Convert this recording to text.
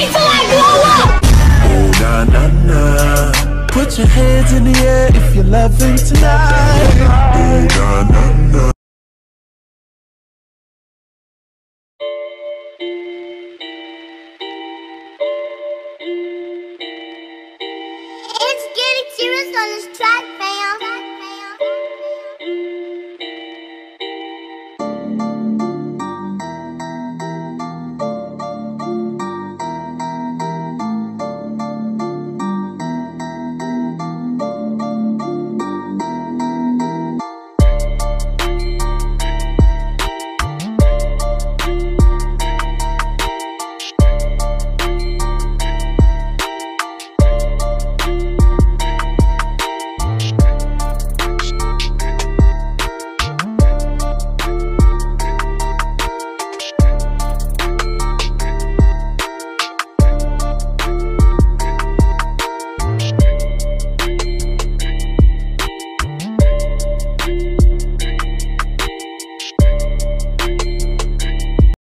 wait till I blow up. Oh na na na, put your hands in the air if you're loving tonight. Oh na na na.